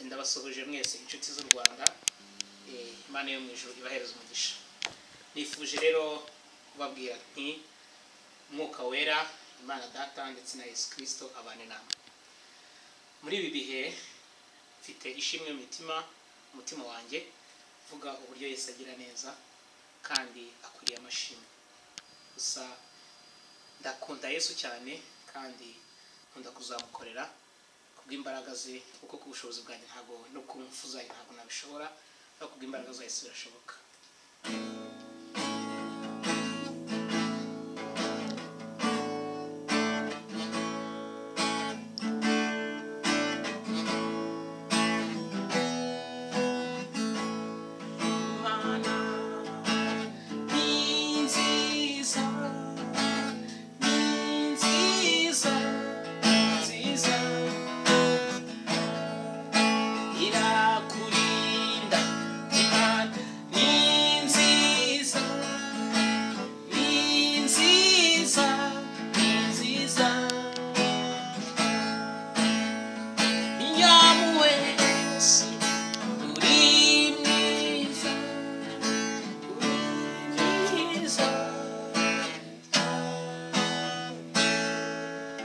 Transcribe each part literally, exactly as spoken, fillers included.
ndabasuhuje mwese inshuti z'u Rwanda, Imana yo mu ijuru ibahereza umugisha. Nifuje rero kubabwira nti Mwuka Wera, Imana Data ndetse na Yesu Kristo abane namwe. Muri ibi bihe mfite ishimwe mu mitima umutima wanjye vuga uburyo Yesu agira neza kandi akwiriye amashimwe. Gusa ndakunda Yesu cyane kandi nkunda kuzamukorera kubw'imbaraga ze, kuko ku bushobozi bwanjye ntago no kumfuza ntago nabishobora, no kubw'imbaraga za Yesu birashoboka.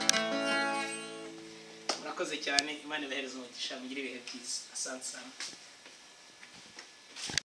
Murakoze cyane, Imana ibahereze umugisha, mugire ibihe byiza. Asante sana.